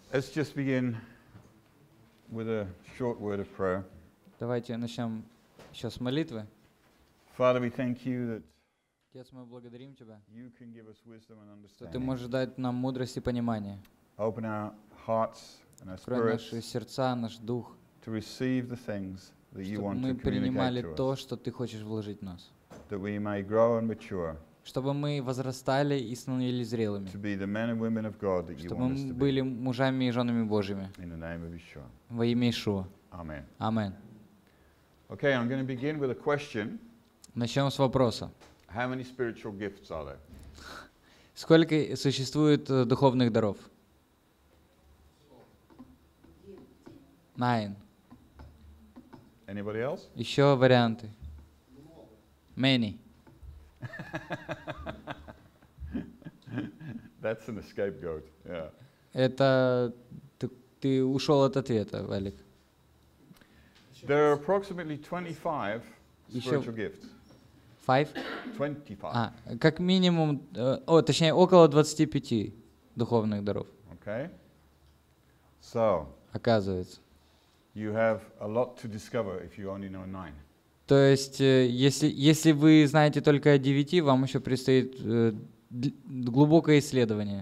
Let's just begin with a short word of prayer. Давайте начнем еще с молитвы. Father, we thank you that Отец, мы благодарим Тебя, you can give us wisdom and что Ты understanding. можешь дать нам мудрость и понимание. Open our hearts and our Открой наши spirits сердца, наш дух, to receive the things that you чтобы want мы to принимали communicate to то, us, что Ты хочешь вложить в нас. that we may grow and mature Чтобы мы возрастали и становились зрелыми. to be the men and women of God that you Чтобы want us мы to be. были мужами и женами Божьими. In the name of Yeshua. Во имя Ишуа. Amen. Аминь. Okay, I'm going to begin with a question. Начнем с вопроса. How many spiritual gifts are there? Сколько существует духовных даров? 9. Anybody else? Еще варианты. Many. That's an scapegoat. Yeah. Это ты ушел от ответа, Валик. There are approximately 25 Еще spiritual gifts. 5? 25. Как минимум, точнее, около 25 духовных даров, Okay? So, оказывается. you have a lot to discover if you only know 9. То есть, если вы знаете только о 9, вам еще предстоит глубокое исследование.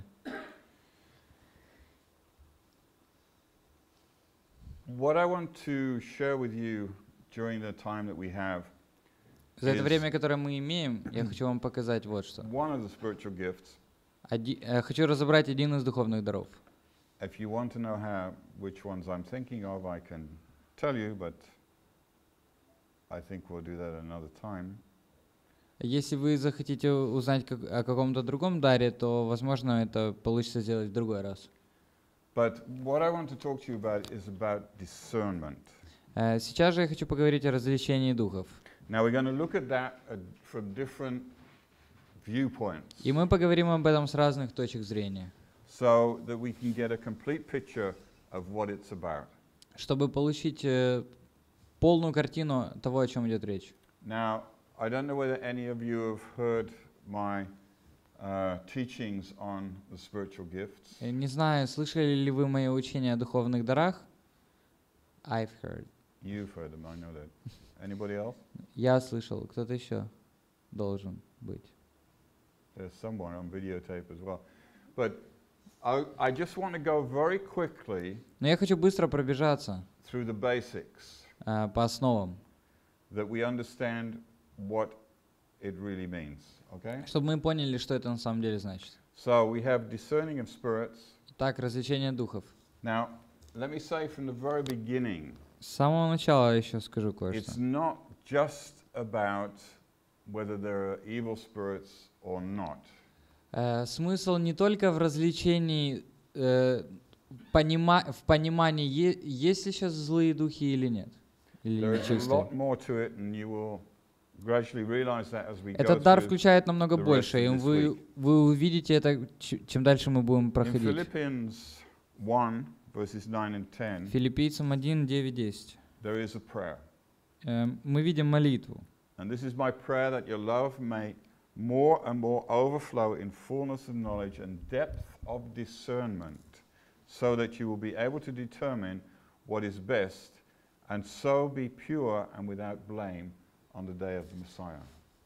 What I want to share with you during the time that we have, За это Yes. время, которое мы имеем, я хочу вам показать вот что. one of the spiritual gifts. Хочу разобрать один из духовных даров. If you want to know which ones I'm thinking of, I can tell you, but I think we'll do that another time. Если вы захотите узнать о каком-то другом даре, то, возможно, это получится сделать в другой раз. But what I want to talk to you about is about discernment. Сейчас же я хочу поговорить о развлечении духов. Now we're going to look at that from different viewpoints, И мы поговорим об этом с разных точек зрения, so that we can get a complete picture of what it's about. чтобы получить полную картину того, о чем идет речь. Now, I don't know whether any of you have heard my teachings on the spiritual gifts. Не знаю, слышали ли вы мои учения о духовных дарах? I've heard. You've heard them, I know that. Anybody else? Я слышал, кто-то еще должен быть. There's someone on videotape as well. But I just want to go very quickly Но я хочу быстро пробежаться through the basics, по основам, that we understand what it really means, okay? чтобы мы поняли, что это на самом деле значит. So we have discerning of spirits. Так, развлечение духов. Now, let me say from the very beginning, С самого начала еще скажу it's кое-что. not just about whether there are evil spirits or not. Смысл не только в развлечении, в понимании, есть ли сейчас злые духи или нет, или There is a нечистые. lot more to it, and you will gradually realize that as we go Этот дар through. включает намного the rest больше, of и this вы увидите это, чем дальше мы будем In проходить. Philippians 1, verses 9 and 10, Филиппийцам 1, 9, 10. there is a prayer. Мы видим молитву. And this is my prayer, that your love may more and more overflow in fullness of knowledge and depth of discernment, so that you will be able to determine what is best, and so be pure and without blame on the day of the Messiah.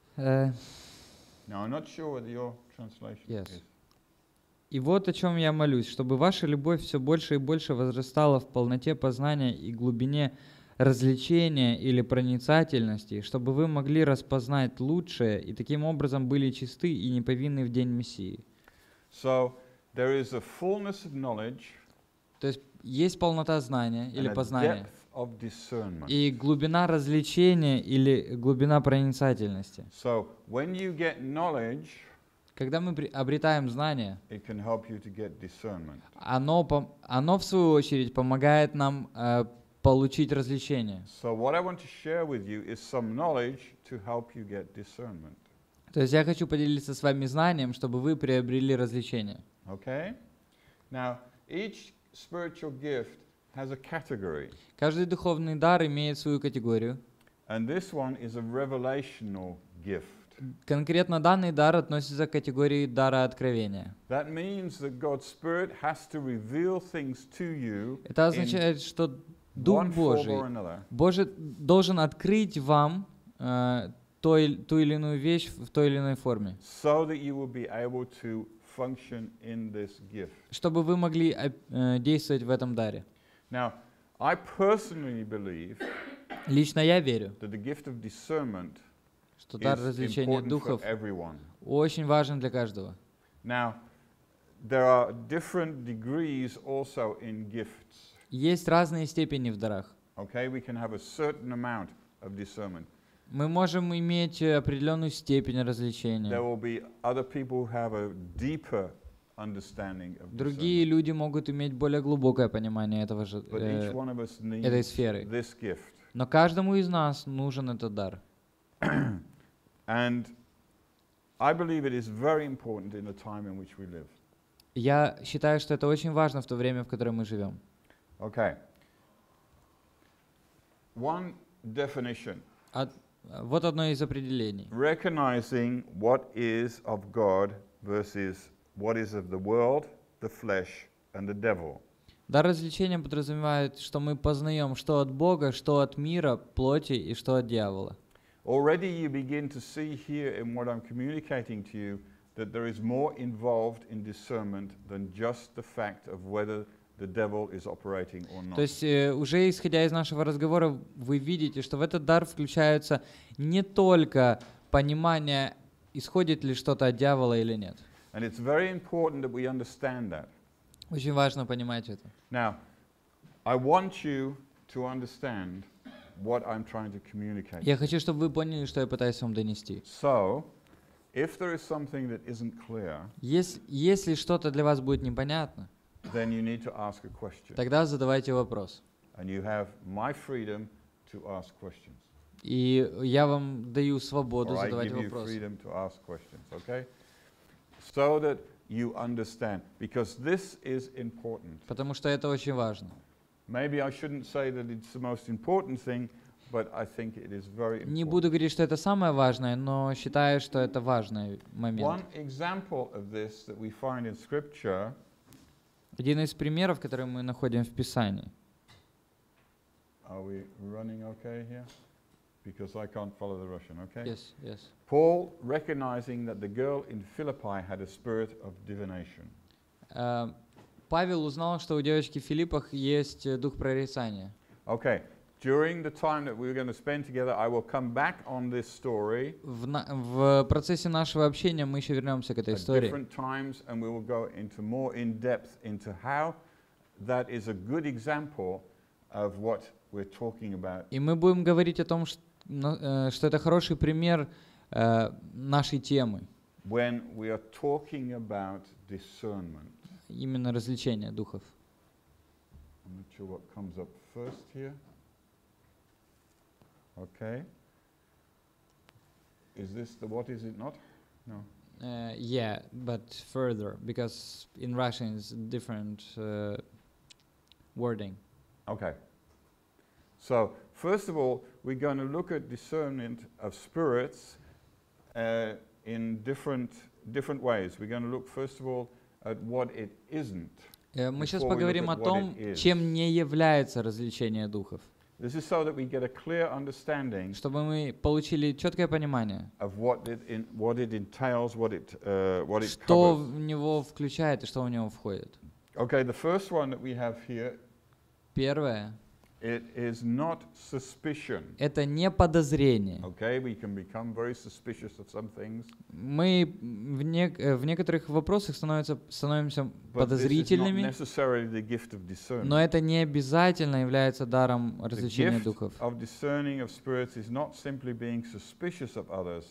Now, I'm not sure whether your translation Yes. is. И вот о чем я молюсь, чтобы ваша любовь все больше и больше возрастала в полноте познания и глубине развлечения или проницательности, чтобы вы могли распознать лучшее и таким образом были чисты и неповинны в день Мессии. So, there is a fullness of knowledge То есть есть полнота знания или and a познания depth of discernment. и глубина развлечения или глубина проницательности. So, when you get knowledge, Когда мы обретаем знание, it can help you to get discernment. оно в свою очередь помогает нам получить развлечение. So what I want to share with you is some knowledge to help you get discernment. То есть я хочу поделиться с вами знанием, чтобы вы приобрели развлечение. Okay? Now, each spiritual gift has a category, Каждый духовный дар имеет свою категорию. and this one is a revelational gift. Конкретно данный дар относится к категории дара откровения. That means that God's Spirit has to reveal things to you Это in означает, что Дух one form Божий or another, должен открыть вам ту или иную вещь в той или иной форме, so that you will be able to function in this gift. чтобы вы могли действовать в этом даре. Now, I personally believe Лично я верю, that the gift of discernment что дар is развлечения important for духов everyone. очень важен для каждого. Now, there are different degrees also in gifts. Есть разные степени в дарах. Okay, we can have a certain amount of discernment. Мы можем иметь определенную степень There развлечения. will be other people who have a deeper understanding of Другие discernment. люди могут иметь более глубокое понимание этого же, But each one of us этой needs сферы. this gift. Но каждому из нас нужен этот дар. And I believe it is very important in the time in which we live. Я считаю, что это очень важно в то время, в котором мы живем. Okay. One definition. Вот одно из определений. Recognizing what is of God versus what is of the world, the flesh, and the devil. Дар развлечения подразумевает, что мы познаем, что от Бога, что от мира, плоти и что от дьявола. Already you begin to see here in what I'm communicating to you that there is more involved in discernment than just the fact of whether the devil is operating or not. То есть уже исходя из нашего разговора, вы видите, что в этот дар включается не только понимание, исходит ли что-то от дьявола или нет. And it's very important that we understand that. Очень важно понимать это. Now, I want you to understand what I'm trying to communicate. Я хочу, чтобы вы поняли, что я пытаюсь вам донести. So, if there is something that isn't clear, Если что-то для вас будет непонятно, then you need to ask a question. тогда задавайте вопрос. And you have my freedom to ask questions. И я вам даю свободу Or I задавать give you вопросы. freedom to ask questions, okay? So that you understand, because this is important. Потому что это очень важно. Maybe I shouldn't say that it's the most important thing, but I think it is very Не important. буду говорить, что это самое важное, но считаю, что это важный One момент. example of this that we find in Scripture, Один из примеров, который мы находим в Писании. are we running okay here? Because I can't follow the Russian, okay? Yes, yes. Paul recognizing that the girl in Philippi had a spirit of divination. Павел узнал, что у девочки в Филиппах есть дух прорицания. Okay, during the time that we're going to spend together, I will come back on this story В процессе нашего общения мы еще вернемся к этой at истории. different times, and we will go into more in depth into how that is a good example of what we're talking about. И мы будем говорить о том, что это хороший пример нашей темы, When we are talking about discernment. именно развлечения духов. I'm not sure what comes up first here. Okay. Is this the what is it not? No. Yeah, but further, because in Russian it's different wording. Okay. So, first of all, we're going to look at discernment of spirits in different ways. We're going to look, first of all, at what it isn't. Мы сейчас Before we поговорим look о at what том, it is. чем не является развлечение духов, This is so that we get a clear understanding чтобы мы получили четкое понимание, of what it entails, what it что covers. в него включает и что в него входит. Okay, the first one that we have here, Первое it is not suspicion. — это не подозрение. Okay, we can become very suspicious of some things, Мы в некоторых вопросах становимся but this is not подозрительными, necessarily the gift of discernment. но это не обязательно является даром The развлечения gift духов. of discerning of spirits is not simply being suspicious of others.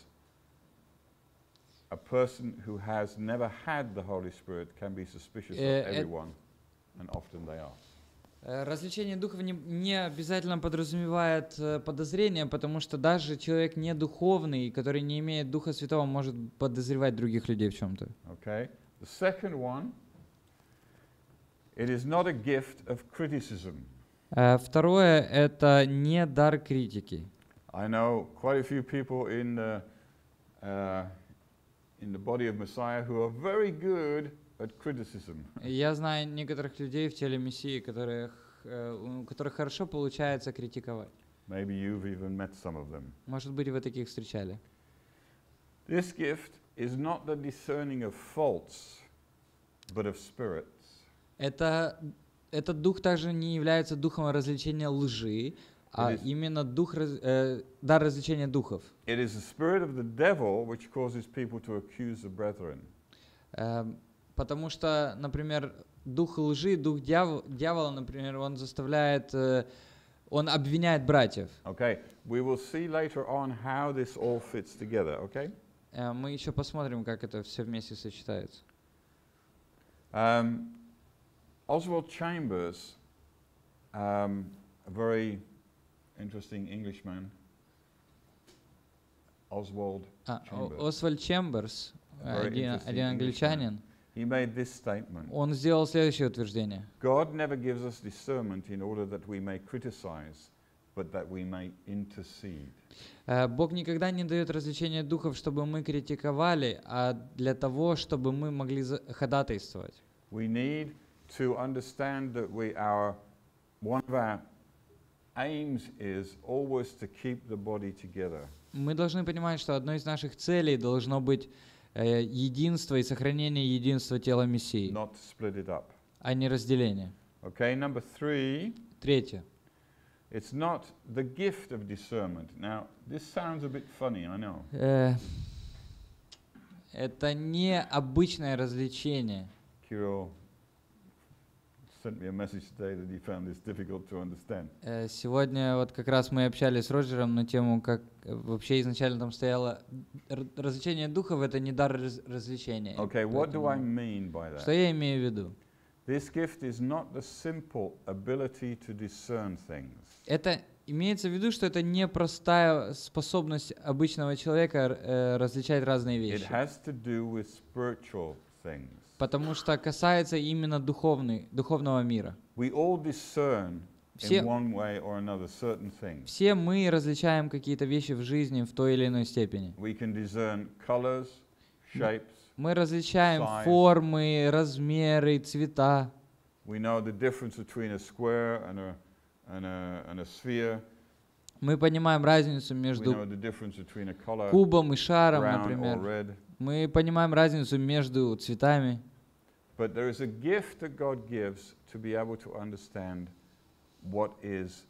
A person who has never had the Holy Spirit can be suspicious of everyone, and often they are. Развлечение духов не обязательно подразумевает подозрение, потому что даже человек не духовный, который не имеет Духа Святого, может подозревать других людей в чем-то. Okay. The second one, it is not a gift of criticism. Второе — это не дар критики. I know quite a few people in in the body of Messiah who are very good at criticism. Я знаю некоторых людей в теле Мессии, у которых хорошо получается критиковать. Maybe you've even met some of them. Может быть, вы таких встречали. This gift is not the discerning of faults, but of spirits. Этот дух также не является духом развлечения лжи, а именно дар развлечения духов. It is the spirit of the devil which causes people to accuse the brethren. Потому что, например, дух лжи, дух дьявола, например, он заставляет, он обвиняет братьев. Okay, we will see later on how this all fits together, okay? Мы еще посмотрим, как это все вместе сочетается. Oswald Chambers, a very interesting Englishman, Oswald Chambers. Освальд Чемберс, один англичанин, he made this statement. Он сделал следующее утверждение. God never gives us discernment in order that we may criticize, but that we may intercede. Бог никогда не дает развлечения духов, чтобы мы критиковали, а для того, чтобы мы могли ходатайствовать. We need to understand that one of our aims is always to keep the body together. Мы должны понимать, что одной из наших целей должно быть единство и сохранение единства тела Мессии, Not to split it up. а не разделение. Okay, number 3. Третье. It's not the gift of discernment. Now, this sounds a bit funny, I know. Это не обычное развлечение. Kirill sent me a message today that he found this difficult to understand. Сегодня вот как раз мы общались с Роджером на тему, как вообще изначально там стояло развлечение духов, это не дар развлечения. Okay, what do I mean by that? Что я имею в виду? This gift is not the simple ability to discern things. Это имеется в виду, что это не простая способность обычного человека различать разные It вещи. has to do with spiritual things. Потому что касается именно духовного мира. We all discern Все- in one way or another certain things. Все мы различаем какие-то вещи в жизни в той или иной степени. We can discern colors, shapes. Мы различаем Size. формы, размеры, цвета. We know the difference between a square and a sphere. Мы понимаем разницу We между know the difference between a color, кубом и шаром, brown or например. red. Мы понимаем разницу между цветами. But there is a gift that God gives to be able to understand what is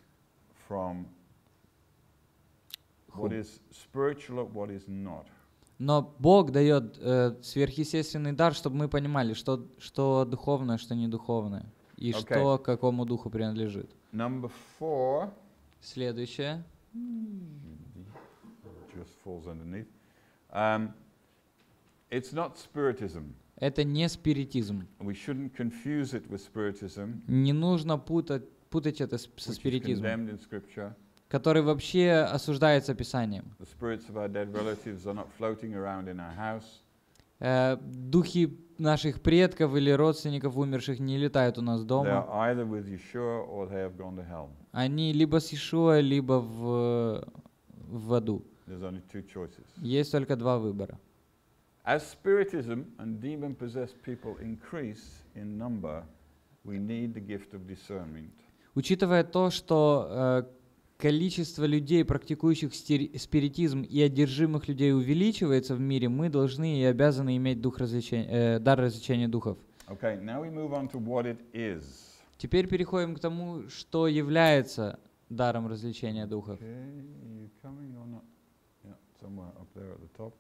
spiritual and what is not. Но Бог дает сверхъестественный дар, чтобы мы понимали, что духовное, что не духовное. И Okay. что какому духу принадлежит. Number 4 Следующее. just falls underneath. It's not spiritism. Это не спиритизм. We shouldn't confuse it with spiritism, Не нужно путать это со which is спиритизмом, condemned in Scripture. который вообще осуждается Писанием. The spirits of our dead relatives are not floating around in our house. Духи наших предков или родственников умерших не летают у нас They are дома. either with Yeshua or they have gone to hell. Они либо с Иешуа, либо в аду. There's only two choices. Есть только два выбора. As spiritism and demon-possessed people increase in number, we need the gift of discernment. Учитывая то, что количество людей, практикующих спиритизм и одержимых людей увеличивается в мире, мы должны и обязаны иметь дар развлечения духов. Okay, now we move on to what it is. Теперь переходим к тому, что является даром развлечения духов. Okay, are you coming or not? Yeah, somewhere up there at the top.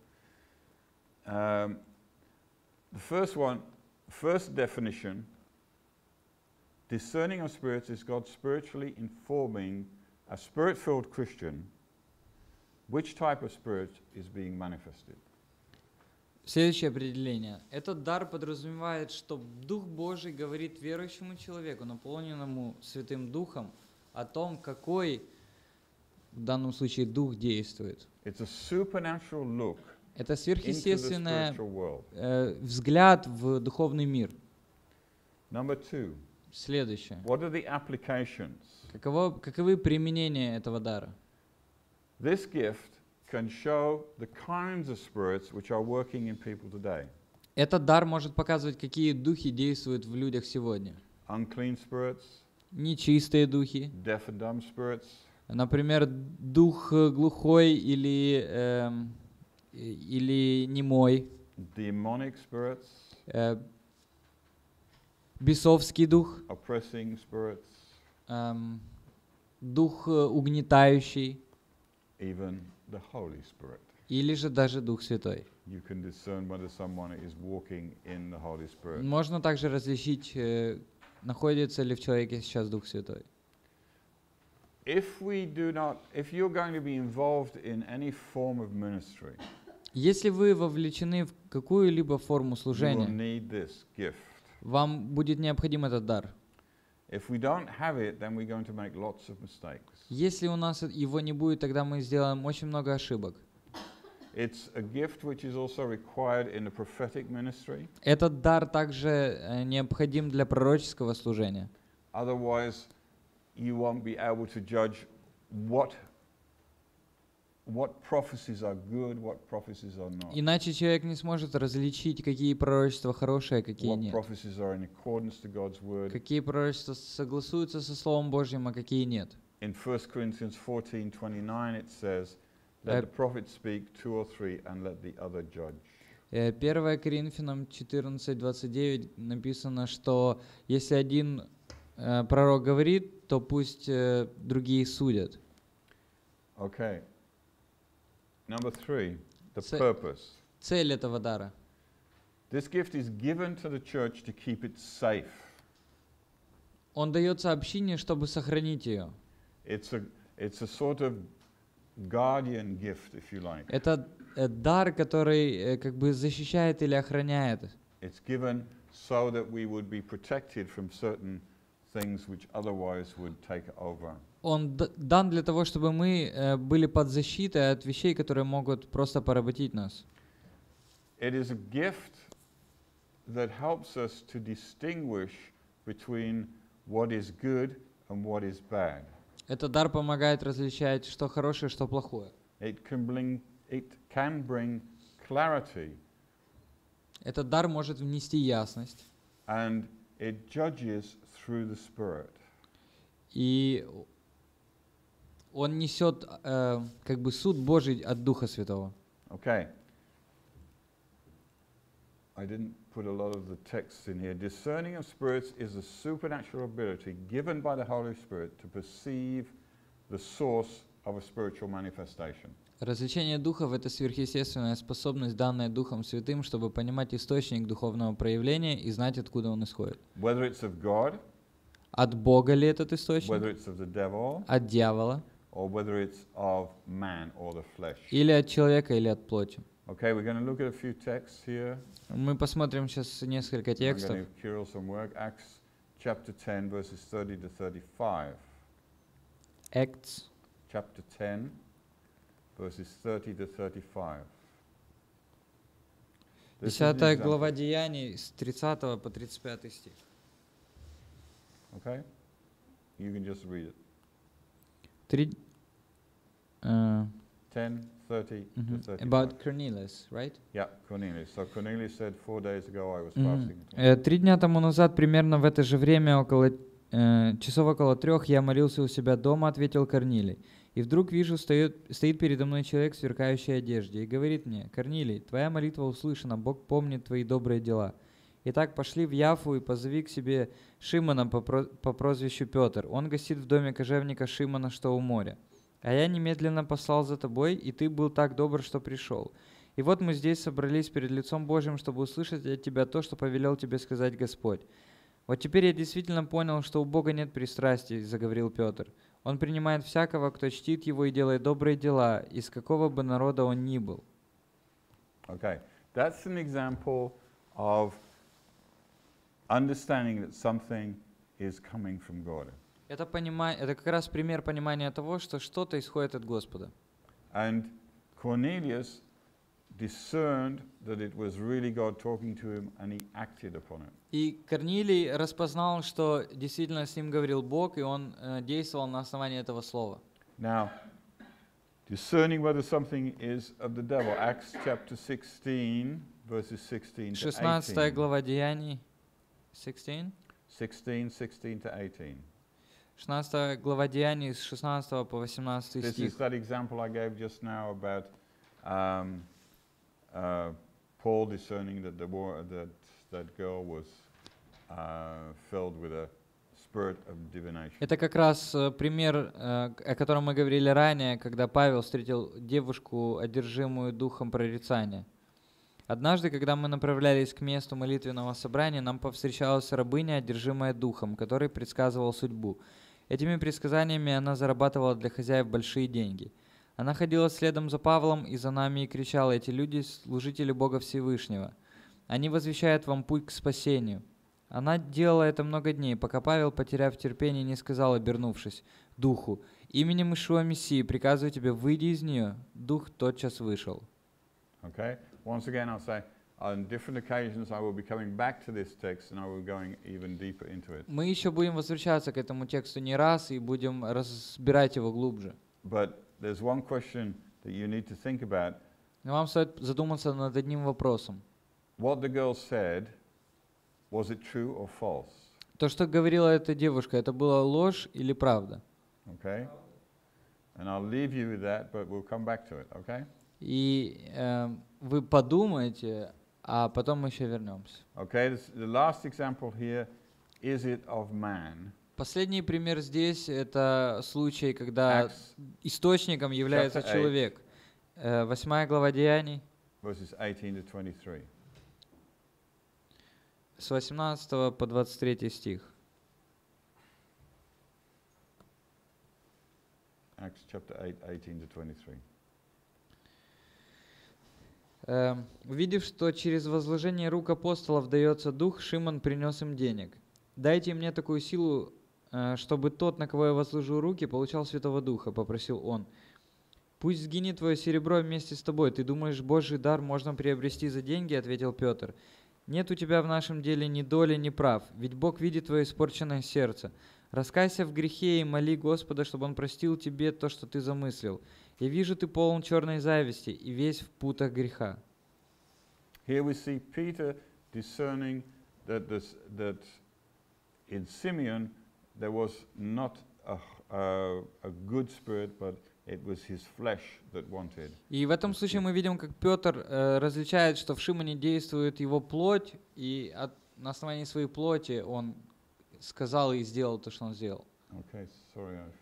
The first definition, discerning of spirits is God spiritually informing a spirit-filled Christian which type of spirit is being manifested. Следующее определение. Этот дар подразумевает, что Дух Божий говорит верующему человеку, наполненному Святым Духом, о том, какой в данном случае Дух действует. It's a supernatural look Это into the сверхъестественный spiritual world. взгляд в духовный мир. Number 2, Следующее. what are the applications? Каковы применения этого дара? This gift can show the kinds of spirits which are working in people today. Этот дар может показывать, какие духи действуют в людях сегодня. Unclean spirits, Нечистые духи. deaf and dumb spirits, Например, дух глухой или немой. demonic spirits, Бесовский дух. oppressing spirits, Дух угнетающий. even the Holy Spirit. Или же даже Дух Святой. You can discern whether someone is walking in the Holy Spirit. Можно также различить, находится ли в человеке сейчас Дух Святой. If you're going to be involved in any form of ministry, Если вы вовлечены в какую-либо форму you will служения, need this gift. вам будет необходим этот дар. If we don't have it, then we're going to make lots of mistakes. Если у нас его не будет, тогда мы сделаем очень много ошибок. It's a gift which is also required in the prophetic ministry. Этот дар также необходим для пророческого служения. Otherwise, you won't be able to judge what prophecies are good, what prophecies are not. Иначе человек не сможет различить, какие пророчества хорошие, а какие What нет. prophecies are in accordance to God's word. Какие пророчества согласуются со Словом Божьим, а какие нет. In 1 Corinthians 14:29 it says, "Let the prophet speak 2 or 3 and let the other judge." 1 Коринфянам 14:29 написано, что если один пророк говорит, то пусть другие судят. Okay. Number 3, the Це- purpose. Цель этого дара. This gift is given to the church to keep it safe. Он дается общине, чтобы сохранить ее. It's a sort of guardian gift, if you like. Это дар, который как бы защищает или охраняет. It's given so that we would be protected from certain things which otherwise would take over. Он дан для того, чтобы мы были под защитой от вещей, которые могут просто поработить нас. It is a gift that helps us to distinguish between what is good and what is bad. Этот дар помогает различать, что хорошее, что плохое. It can bring clarity, Этот дар может внести ясность. and it judges through the Spirit. И он несет как бы суд Божий от Духа Святого. Okay. I didn't put a lot of the texts in here. Discerning of spirits is a supernatural ability given by the Holy Spirit to perceive the source of a spiritual manifestation. Развлечение духов — это сверхъестественная способность, данная Духом Святым, чтобы понимать источник духовного проявления и знать, откуда он исходит. Whether it's of God, От Бога ли этот whether источник? it's of the devil, От дьявола? or whether it's of man or the flesh. Или от человека, или от плоти? Okay, we're going to look at a few texts here. Мы посмотрим сейчас несколько I'm текстов. going to give Kirill some work. Acts chapter 10, verses 30 to 35. Acts, Chapter 10, verses 30 to 35. This is an 10 example. глава Деяний, с 30 по 35 стих. Okay? You can just read it. 10, 10, 30 to 35. About Cornelius, right? Yeah, Cornelius. So Cornelius said, 4 days ago I was Мгм. fasting. 3 дня тому назад, примерно в это же время, часов около 3, я молился у себя дома, ответил Корнилий. И вдруг вижу, стоит передо мной человек в сверкающей одежде и говорит мне: «Корнилий, твоя молитва услышана, Бог помнит твои добрые дела. Итак, пошли в Яффу и позови к себе Шимона по прозвищу Петр. Он гостит в доме кожевника Шимона, что у моря. А я немедленно послал за тобой, и ты был так добр, что пришел. И вот мы здесь собрались перед лицом Божьим, чтобы услышать от тебя то, что повелел тебе сказать Господь». «Вот теперь я действительно понял, что у Бога нет пристрастий», — заговорил Петр. «Он принимает всякого, кто чтит Его и делает добрые дела, из какого бы народа он ни был». Okay, that's an example of understanding that something is coming from God. Это как раз пример понимания того, что что-то исходит от Господа. And Cornelius discerned that it was really God talking to him, and he acted upon it. И Корнилий распознал, что действительно с ним говорил Бог, и он действовал на основании этого слова. Now, Discerning whether something is of the devil. Acts chapter 16, verses 16 to 16 18. глава Деяний. 16? 16 to 18. 16 глава Деяний с 16 по 18 This is стих. that example I gave just now about Paul discerning that that girl was filled with a spirit of divination. Это как раз пример, о котором мы говорили ранее, когда Павел встретил девушку, одержимую духом прорицания. Однажды, когда мы направлялись к месту молитвенного собрания, нам повстречалась рабыня, одержимая духом, который предсказывал судьбу. Этими предсказаниями она зарабатывала для хозяев большие деньги. Она ходила следом за Павлом и за нами и кричала: «Эти люди — служители Бога Всевышнего. Они возвещают вам путь к спасению». Она делала это много дней, пока Павел, потеряв терпение, не сказал, обернувшись, духу: «Именем Ишуа Мессии приказываю тебе, выйди из нее». Дух тотчас вышел. Okay? Once again, I'll say, on different occasions I will be coming back to this text and I will be going even deeper into it. Мы еще будем возвращаться к этому тексту не раз и будем разбирать его глубже. But there's one question that you need to think about. Но вам стоит задуматься над одним вопросом. What the girl said, was it true or false? То, что говорила эта девушка, это была ложь или правда? Okay? And I'll leave you with that, but we'll come back to it, okay? И вы подумаете, а потом мы еще вернемся. Okay, the last example here, is it of man? Последний пример здесь — это случай, когда Acts источником является chapter 8. человек. 8 глава Деяний, Verses 18 to 23. с 18 по 23 стих. Acts chapter 8, 18 to 23. Увидев, что через возложение рук апостолов дается дух, Шимон принес им денег. «Дайте мне такую силу, чтобы тот, на кого я возложу руки, получал Святого Духа», — попросил он. «Пусть сгинет твое серебро вместе с тобой. Ты думаешь, Божий дар можно приобрести за деньги?» — ответил Петр. «Нет у тебя в нашем деле ни доли, ни прав, ведь Бог видит твое испорченное сердце. Раскайся в грехе и моли Господа, чтобы Он простил тебе то, что ты замыслил. Я вижу, ты полон черной зависти и весь в путах греха». Here we see Peter discerning that in Simeon there was not a good spirit, but it was his flesh that wanted. И в этом случае мы видим, как Петр различает, что в Шимоне действует его плоть, и на основании своей плоти он сказал и сделал то, что он сделал. Okay, sorry, I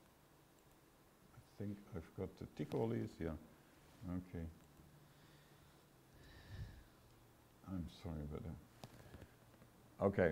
think I forgot to tick all these. Yeah. Okay. I'm sorry about that. Okay.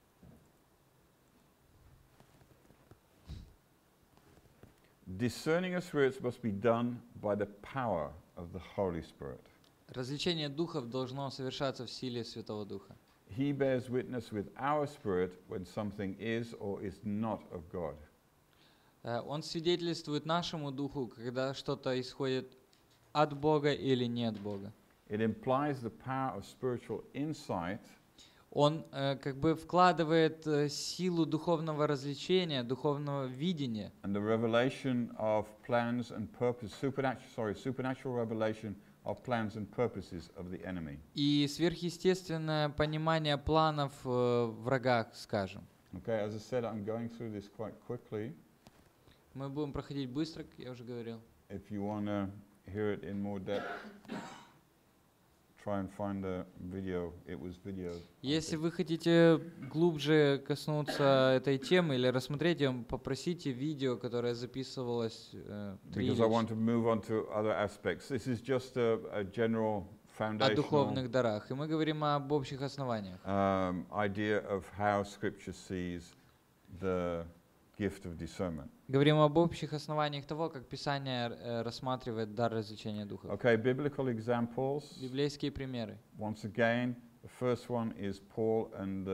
Discerning of spirits must be done by the power of the Holy Spirit. Развлечение духов должно совершаться в силе Святого Духа. He bears witness with our spirit when something is or is not of God. Он свидетельствует нашему духу, когда что-то исходит от Бога или не от Бога. It implies the power of spiritual insight Он как бы вкладывает силу духовного развлечения, духовного видения and the revelation of plans and purpose, supernatural revelation of plans and purposes of the enemy. и сверхъестественное понимание планов врага, скажем. Okay, as I said, I'm going through this quite quickly. Мы будем проходить быстро, как я уже говорил. If you want to hear it in more depth, try and find the video. It was video. Если вы хотите глубже коснуться этой темы или рассмотреть ее, попросите видео, которое записывалось 3 Because I want to move on to other aspects. This is just a general о foundational духовных дарах. И мы говорим об общих основаниях. idea of how Scripture sees the gift of discernment. Говорим об общих основаниях того, как Писание рассматривает дар развлечения духа. Okay, biblical examples. Библейские примеры. Once again, the first one is Paul and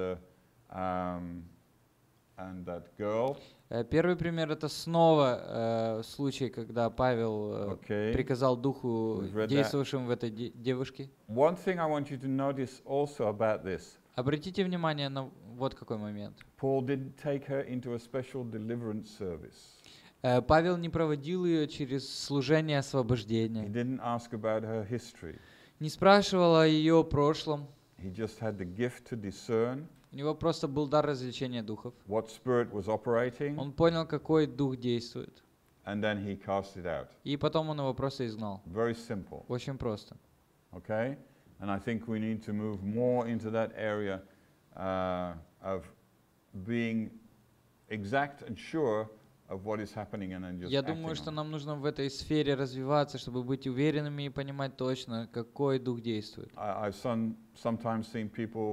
that girl. Первый пример — это снова случай, когда Павел Okay. приказал духу, We've read that. действовавшим в этой девушке. One thing I want you to notice also about this, Обратите внимание на вот какой момент. Paul didn't take her into a special deliverance service. Павел не проводил ее через служение He освобождения, didn't ask about her history. не спрашивал о ее прошлом. He just had the gift to discern У него просто был дар развлечения духов. what spirit was operating, Он понял, какой дух действует. and then he cast it out. И потом он его просто изгнал. Very simple, Очень просто. okay? And I think we need to move more into that area of being exact and sure of what is happening and then just Я acting думаю, что on it. нам нужно в этой сфере развиваться, чтобы быть уверенными и понимать точно, какой дух действует. I've sometimes seen people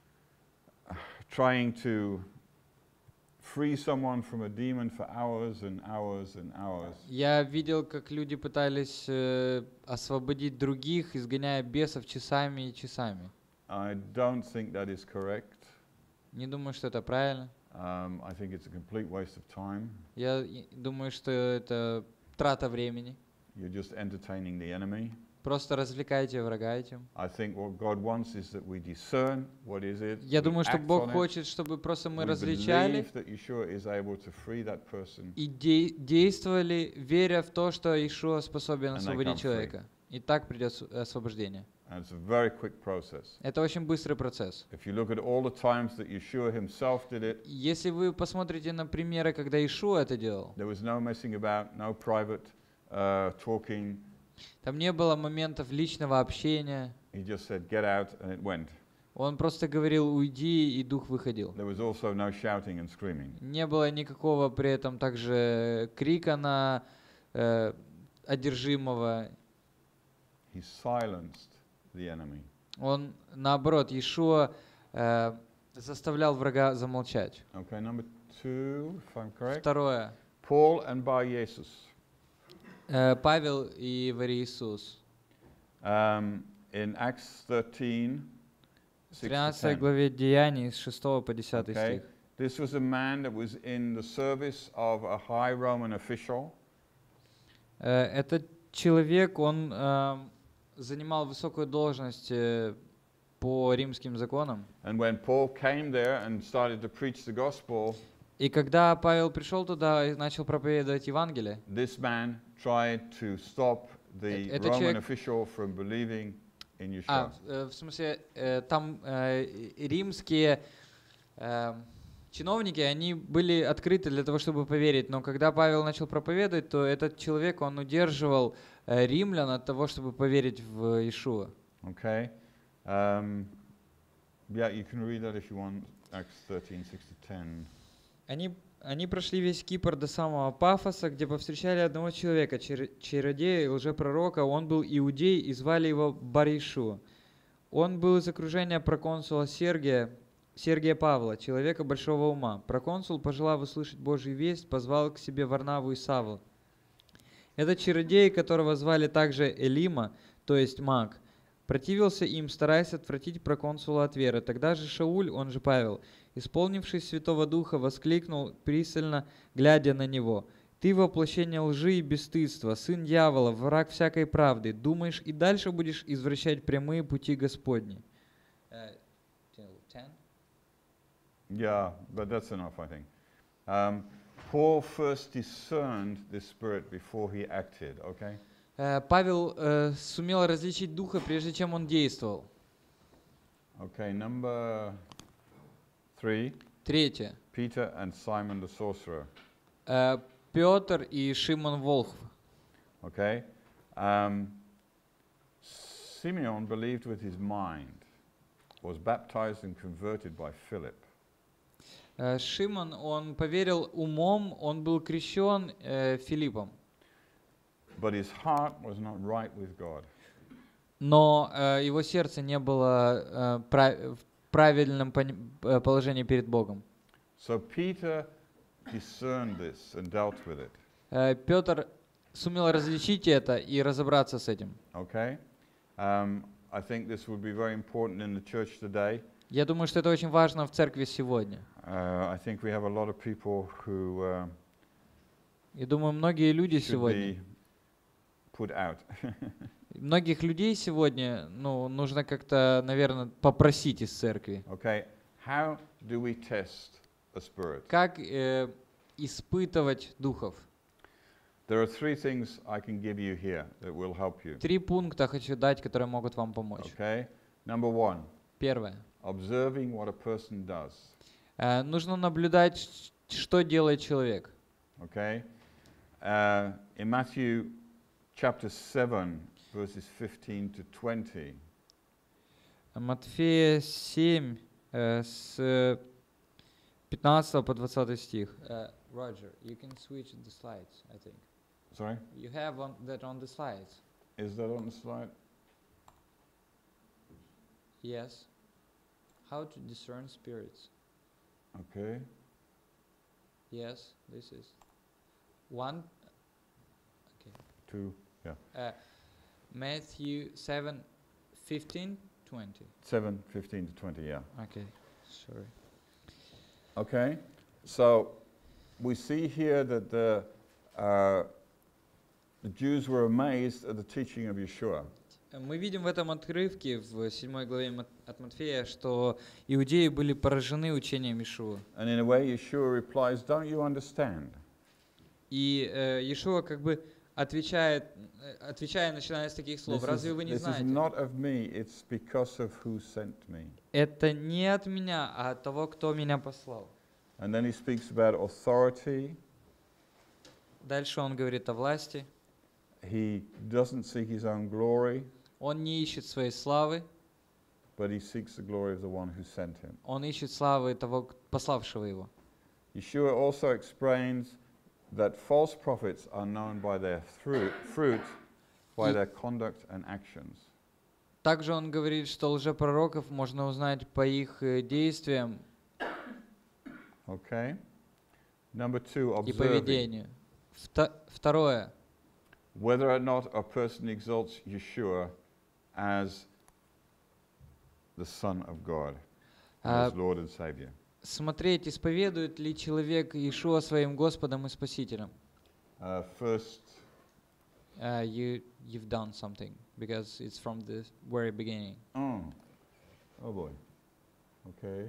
trying to free someone from a demon for hours and hours and hours. Я видел, как люди пытались освободить других, изгоняя бесов часами и часами. I don't think that is correct. Не думаю, что это правильно. I think it's a complete waste of time. Я думаю, что это трата времени. You're just entertaining the enemy. Просто развлекайте врага этим. I think what God wants is that we discern what is it. Я we думаю, что act Бог on it, хочет, чтобы просто мы we различали believe that Yeshua is able to free that person, и действовали, веря в то, что Иешуа способен And they освободить come free. человека. И так придет освобождение. and it's a very quick process. Это очень быстрый процесс. If you look at all the times that Yeshua himself did it, Если вы посмотрите на примеры, когда Иешуа это делал, there was no messing about, no private talking. там не было моментов личного общения. He just said, "Get out," and it went. Он просто говорил «уйди», и дух выходил. There was also no shouting and screaming. Не было никакого при этом также крика на одержимого. He silenced the enemy. Он, наоборот, Иешуа заставлял врага замолчать. Okay, number 2, if I'm correct. Второе. Paul and Bar Jesus. Павел и Вари-Иисус. In Acts 13, В 6 to 13 10. главе Деяний с 6 по 10 Okay. стих. This was a man that was in the service of a high Roman official. Этот человек, он занимал высокую должность по римским законам. And when Paul came there and started to preach the gospel, И когда Павел пришел туда и начал проповедовать Евангелие, this man tried to stop the Это Roman человек- official from believing in Yeshua. в смысле, там римские чиновники, они были открыты для того, чтобы поверить, но когда Павел начал проповедовать, то этот человек, он удерживал римлян от того, чтобы поверить в Иешуа. Okay? Yeah, you can read that if you want, Acts 13, 6 to 10. Они прошли весь Кипр до самого Пафоса, где повстречали одного человека, чародея и лжепророка. Он был иудей и звали его Бар-Иешуа. Он был из окружения проконсула Сергия Павла, человека большого ума. Проконсул, пожелав услышать Божью весть, позвал к себе Варнаву и Савла. Этот чародей, которого звали также Элима, то есть маг, противился им, стараясь отвратить проконсула от веры. Тогда же Шауль, он же Павел, исполнившись Святого Духа, воскликнул, пристально глядя на него: «Ты воплощение лжи и бесстыдства, сын дьявола, враг всякой правды. Думаешь, и дальше будешь извращать прямые пути Господни?» Yeah, but that's enough, I think. Paul first discerned this spirit before he acted, okay? Павел сумел различить духа, прежде чем он действовал. Okay, number 3, Третье. Peter and Simon the sorcerer, Петр и Шимон Волхв. okay? Simeon believed with his mind, was baptized and converted by Philip. Шимон, он поверил умом, он был крещен Филиппом. But his heart was not right with God. Но его сердце не было в правильном положении перед Богом. So Peter discerned this and dealt with it, Петр сумел различить это и разобраться с этим. okay? I think this would be very important in the church today. Я думаю, что это очень важно в церкви сегодня. I think we have a lot of people who И думаю, многие люди should сегодня, be put out. многих людей сегодня, нужно как-то, наверное, попросить из церкви. Okay, how do we test a spirit? Как испытывать духов? There are three things I can give you here that will help you. 3 пункта хочу дать, которые могут вам помочь. Okay? Number one, Первое. observing what a person does. Нужно наблюдать, что делает человек. Okay? In Matthew chapter 7, verses 15 to 20, Матфея 7, с 15 по 20 стих. Roger, you can switch the slides, I think. sorry, You have that on the slides. is that on the slide? Yes. How to discern spirits. Okay. Yes, this is. 1. Okay. 2, Matthew 7, 15, 20. 7, 15 to 20, yeah. Okay, sorry. Okay, so we see here that the Jews were amazed at the teaching of Yeshua. Мы видим в этом отрывке, в 7 главе от Матфея, что иудеи были поражены учением Иешуа. And in a way, Yeshua replies, don't you understand? И Иешуа как бы отвечая, начиная с таких слов, разве вы не This is знаете? not of me, it's because of who sent me. Это не от меня, а от того, кто меня послал. And then he speaks about authority. Дальше он говорит о власти. He doesn't seek his own glory, Он не ищет своей славы, but he seeks the glory of the one who sent him. он ищет славы того, пославшего его. Yeshua also explains that false prophets are known by their fruit, by their conduct and actions. Также он говорит, что лжепророков можно узнать по их действиям Okay? Number two, и observing. поведению. Второе. Whether or not a person exalts Yeshua as the Son of God, as Lord and Savior. Смотреть, исповедует ли человек Иешуа своим Господом и Спасителем. First, You've done something, because it's from the very beginning. oh boy, okay.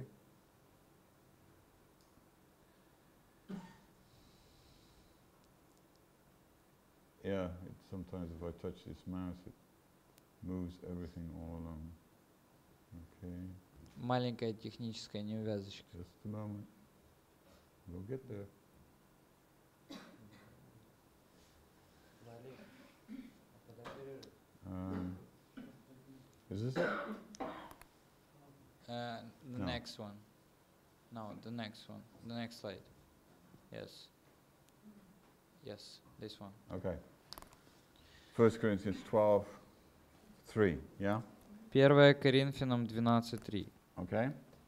Yeah, sometimes if I touch this mouse, it moves everything all along. Okay, Маленькая техническая неувязочка. just a moment. We'll get there. Is this it? The No. next one. No, the next one. The next slide. Yes. Yes, this one. Okay. 1 Corinthians 12, 3, yeah? 1 Коринфянам 12:3. Okay?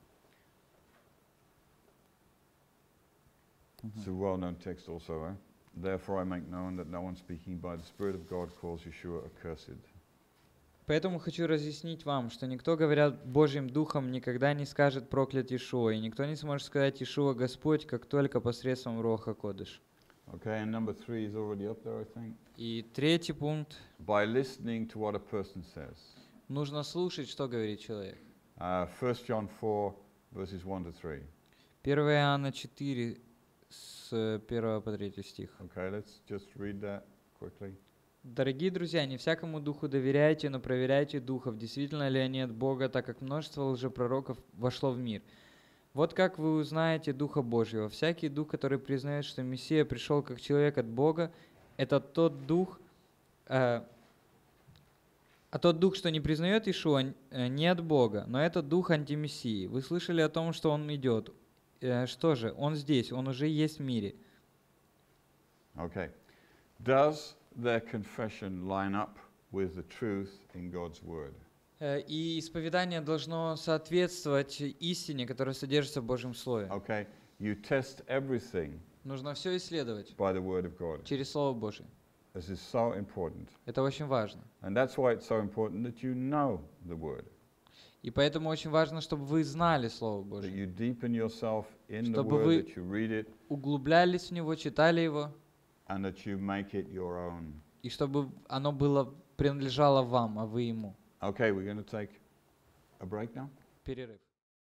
It's a well-known text also, eh? Therefore I make known that no one speaking by the Spirit of God calls Yeshua accursed. Поэтому хочу разъяснить вам, что никто, говоря Божьим Духом, никогда не скажет проклят Иешуа, и никто не сможет сказать Иешуа Господь, как только посредством Руаха Кодыш. Okay, and number 3 is already up there, I think. И третий пункт. By listening to what a person says. Нужно слушать, что говорит человек. 1 John 4, verses 1 to 3. 1 Иоанна 4, с 1 по 3 стих. Okay, let's just read that quickly. Дорогие друзья, не всякому духу доверяйте, но проверяйте духов, действительно ли они от Бога, так как множество лжепророков вошло в мир. Вот как вы узнаете Духа Божьего. Всякий дух, который признает, что Мессия пришел как человек от Бога, это тот дух, а тот дух, что не признает Иешуа, не от Бога, но это дух антимессии. Вы слышали о том, что он идет. Что же, он здесь, он уже есть в мире. Okay. Does their confession line up with the truth in God's word? И исповедание должно соответствовать истине, которая содержится в Божьем Слове. Okay. You test everything Нужно все исследовать by the word of God. через Слово Божие. This is so important. Это очень важно. And that's why it's so important that you know the word. И поэтому очень важно, чтобы вы знали Слово That Божие. you deepen yourself in the Чтобы word, вы that you read it, углублялись в него, читали его, and that you make it your own. и чтобы оно принадлежало вам, а вы ему. Okay, we're going to take a break now. Перерыв.